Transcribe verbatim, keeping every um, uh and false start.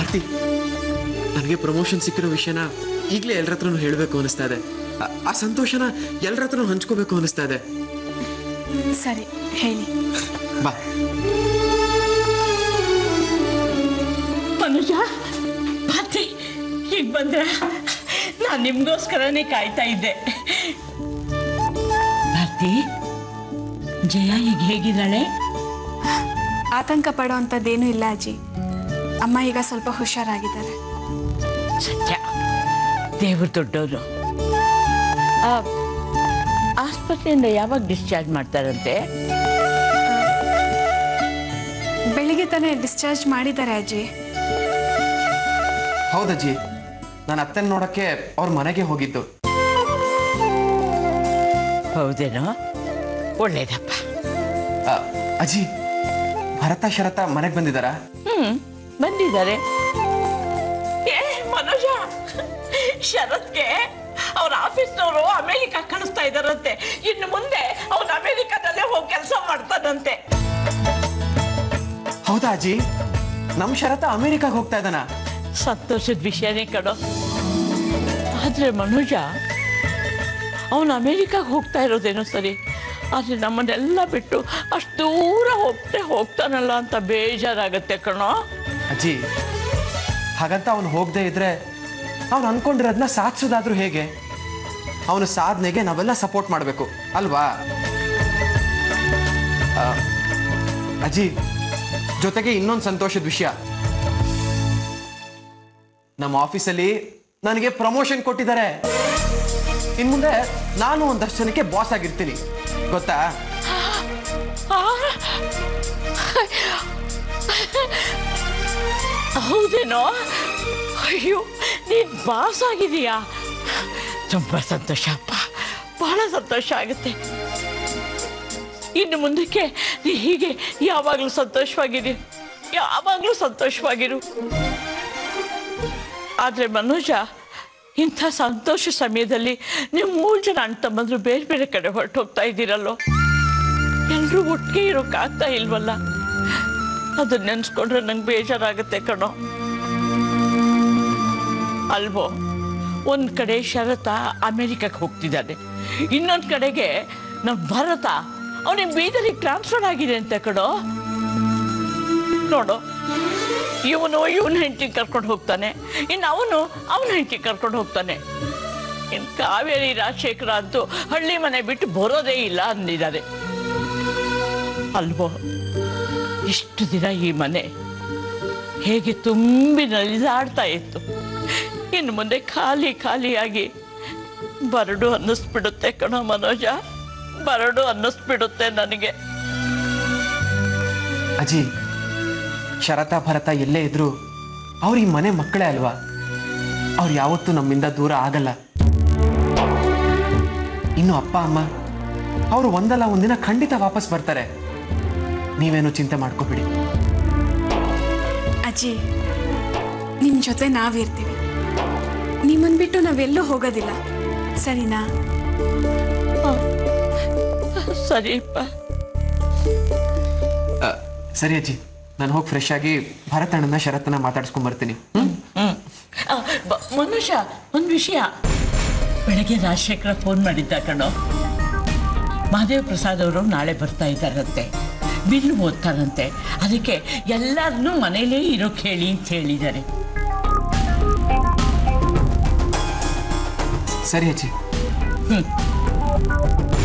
ಭಾರತಿ, ನನಗೆ ಪ್ರಮೋಷನ್ ಸಿಕ್ಕಿರೋ ವಿಷಯನ ಈಗಲೇ ಎಲ್ಲರ ಹತ್ರನೂ ಹೇಳಬೇಕು ಅನಿಸ್ತಾ ಇದೆ. ಆ ಸಂತೋಷನ ಎಲ್ಲರ ಹತ್ರನೂ ಹಂಚ್ಕೋಬೇಕು ಅನಿಸ್ತಾ ಇದೆ. ಸರಿ, ಹೇಳಿ. ಬಾ. ಮನುಜ, ಭಾರತಿ, ಈಗ ಬಂದ್ರ? ನಾನು ನಿಮ್ಗೋಸ್ಕರನೇ ಕಾಯ್ತಾ ಇದ್ದೆ. ಭಾರತಿ, ಜಯ ಈಗ ಹೇಗಿದ್ದಾಳೆ? ಆತಂಕ ಪಡೋ ಅಂಥದ್ದೇನೂ ಇಲ್ಲ ಅಜ್ಜಿ. ಅಮ್ಮ ಈಗ ಸ್ವಲ್ಪ ಹುಷಾರಾಗಿದ್ದಾರೆ. ಸತ್ಯ, ದೇವ್ರ ದೊಡ್ಡವರು. ಆಸ್ಪತ್ರೆಯಿಂದ ಯಾವಾಗ ಡಿಸ್ಚಾರ್ಜ್ ಮಾಡ್ತಾರಂತೆ? ಬೆಳಿಗ್ಗೆ ತಾನೇ ಡಿಸ್ಚಾರ್ಜ್ ಮಾಡಿದ್ದಾರೆ ಅಜ್ಜಿ. ಹೌದಜ್ಜಿ, ನಾನು ಅತ್ತನ ನೋಡಕ್ಕೆ ಅವ್ರ ಮನೆಗೆ ಹೋಗಿದ್ದು. ಹೌದೇನೋ? ಒಳ್ಳೇದಪ್ಪ. ಅಜ್ಜಿ, ಭರತ ಶರತ ಮನೆಗೆ ಬಂದಿದ್ದಾರಾ? ಹ್ಮ್, ಬಂದಿದ್ದಾರೆ. ಏ ಮನೋಜ, ಶರತ್ಗೆ ಅವ್ರ ಆಫೀಸ್ನವರು ಅಮೆರಿಕ ಕಳಿಸ್ತಾ ಇದ್ದಾರಂತೆ. ಇನ್ನು ಮುಂದೆ ಅವ್ನು ಅಮೆರಿಕದಲ್ಲೇ ಹೋಗಿ ಕೆಲಸ ಮಾಡ್ತಾನಂತೆ. ಹೌದಾ ಅಜ್ಜಿ? ನಮ್ ಶರತ ಅಮೆರಿಕಾಗ ಹೋಗ್ತಾ ಇದ್ದಾನ? ಸಂತೋಷದ ವಿಷಯನೇ ಕಣೋ. ಆದ್ರೆ ಮನೋಜ, ಅವನು ಅಮೆರಿಕಾಗ ಹೋಗ್ತಾ ಇರೋದೇನೋ ಸರಿ, ಆದ್ರೆ ನಮ್ಮನ್ನೆಲ್ಲ ಬಿಟ್ಟು ಅಷ್ಟು ದೂರ ಹೋಗ್ತೆ ಹೋಗ್ತಾನಲ್ಲ ಅಂತ ಬೇಜಾರಾಗತ್ತೆ ಕಣೋ. ಅಜ್ಜಿ, ಹಾಗಂತ ಅವನು ಹೋಗದೆ ಇದ್ರೆ ಅವನು ಅನ್ಕೊಂಡಿರೋದನ್ನ ಸಾಧಿಸೋದಾದ್ರೂ ಹೇಗೆ? ಅವನ ಸಾಧನೆಗೆ ನಾವೆಲ್ಲ ಸಪೋರ್ಟ್ ಮಾಡಬೇಕು ಅಲ್ವಾ? ಅಜ್ಜಿ, ಜೊತೆಗೆ ಇನ್ನೊಂದು ಸಂತೋಷದ ವಿಷಯ, ನಮ್ಮ ಆಫೀಸಲ್ಲಿ ನನಗೆ ಪ್ರಮೋಷನ್ ಕೊಟ್ಟಿದ್ದಾರೆ. ಇನ್ ಮುಂದೆ ನಾನು ಒಂದಷ್ಟು ಜನಕ್ಕೆ ಬಾಸ್ ಆಗಿರ್ತೀನಿ, ಗೊತ್ತಾ? ಹೌದೇನೋ? ಅಯ್ಯೋ, ನೀನ್ ಬಾಸ್ ಆಗಿದೀಯಾ? ತುಂಬಾ ಸಂತೋಷ ಅಪ್ಪ, ಬಹಳ ಸಂತೋಷ ಆಗುತ್ತೆ. ಇನ್ನು ಮುಂದಕ್ಕೆ ನೀ ಹೀಗೆ ಯಾವಾಗಲೂ ಸಂತೋಷವಾಗಿರಿ, ಯಾವಾಗಲೂ ಸಂತೋಷವಾಗಿರು. ಆದ್ರೆ ಮನೋಜ, ಇಂಥ ಸಂತೋಷ ಸಮಯದಲ್ಲಿ ನೀವು ಮೂರು ಜನ ಅಣ್ಣ ತಮ್ಮಂದ್ರು ಬೇರೆ ಬೇರೆ ಕಡೆ ಹೊರಟು ಹೋಗ್ತಾ ಇದ್ದೀರಲ್ಲೋ, ಎಲ್ಲರೂ ಒಟ್ಟಿಗೆ ಇರೋಕ್ಕಾಗ್ತಾ ಇಲ್ವಲ್ಲ? ಅದನ್ನ ನೆನ್ಸ್ಕೊಂಡ್ರೆ ನಂಗೆ ಬೇಜಾರಾಗುತ್ತೆ ಕಣೋ. ಅಲ್ವೋ? ಒಂದ್ ಕಡೆ ಶರತ ಅಮೆರಿಕಕ್ಕೆ ಹೋಗ್ತಿದ್ದಾನೆ, ಇನ್ನೊಂದ್ ಕಡೆಗೆ ನಮ್ಮ ಭರತ ಅವನಿಗೆ ಬೀದರಿಗೆ ಟ್ರಾನ್ಸ್ಫರ್ ಆಗಿದೆ ಅಂತ ಕಣೋ. ನೋಡು, ಇವನು ಇವನ ಹೆಂಡತಿ ಕರ್ಕೊಂಡು ಹೋಗ್ತಾನೆ, ಇನ್ನು ಅವನು ಅವನ ಹೆಂಡತಿ ಕರ್ಕೊಂಡು ಹೋಗ್ತಾನೆ. ಇನ್ನು ಕಾವೇರಿ ರಾಜಶೇಖರ ಅಂತೂ ಹಳ್ಳಿ ಮನೆ ಬಿಟ್ಟು ಬರೋದೇ ಇಲ್ಲ ಅಂದಿದ್ದಾರೆ ಅಲ್ವೋ? ಇಷ್ಟು ದಿನ ಈ ಮನೆ ಹೇಗೆ ತುಂಬಿ ನಲಿದಾಡ್ತಾ ಇತ್ತು, ಇನ್ನು ಮುಂದೆ ಖಾಲಿ ಖಾಲಿಯಾಗಿ ಬರಡು ಅನ್ನಿಸ್ಬಿಡುತ್ತೆ ಕಣೋ ಮನೋಜ, ಬರಡು ಅನ್ನಿಸ್ಬಿಡುತ್ತೆ ನನಗೆ. ಅಜ್ಜಿ, ಶರತ ಭರತ ಎಲ್ಲೇ ಇದ್ರು ಅವ್ರ ಈ ಮನೆ ಮಕ್ಕಳೇ ಅಲ್ವಾ? ಅವ್ರು ಯಾವತ್ತೂ ನಮ್ಮಿಂದ ದೂರ ಆಗಲ್ಲ. ಇನ್ನು ಅಪ್ಪ ಅಮ್ಮ ಅವರು ಒಂದಲ್ಲ ಒಂದಿನ ಖಂಡಿತ ವಾಪಸ್ ಬರ್ತಾರೆ, ನೀವೇನು ಚಿಂತೆ ಮಾಡ್ಕೋಬಿಡಿ. ಅಜ್ಜಿ, ನಿಮ್ ಜೊತೆ ನಾವಿರ್ತೀವಿ, ನಿಮ್ಮನ್ ಬಿಟ್ಟು ನಾವೆಲ್ಲೂ ಹೋಗೋದಿಲ್ಲ, ಸರಿನಾ? ಸರಿಪ್ಪ. ಸರಿ ಅಜ್ಜಿ, ನಾನು ಹೋಗಿ ಫ್ರೆಶ್ ಆಗಿ ಭರತ ಅಣ್ಣನ ಶರತ್ನ ಮಾತಾಡ್ಸ್ಕೊಂಡ್ ಬರ್ತೀನಿ. ಹ್ಮ್ ಹ್ಮ್ ಮನುಷ್ಯ, ಒಂದು ವಿಷಯ, ಬೆಳಗ್ಗೆ ರಾಜಶೇಖರ ಫೋನ್ ಮಾಡಿದ್ದ ಕಣೋ. ಮಹಾದೇವ ಪ್ರಸಾದ್ ಅವರು ನಾಳೆ ಬರ್ತಾ ಇದ್ದಾರಂತೆ, ಬಿಲ್ ಓದ್ತಾರಂತೆ, ಅದಕ್ಕೆ ಎಲ್ಲರನ್ನೂ ಮನೇಲೇ ಇರೋಕೆ ಹೇಳಿ ಅಂತ ಹೇಳಿದ್ದಾರೆ. ಸರಿ ಅಜ್ಜಿ. ಹ್ಮ್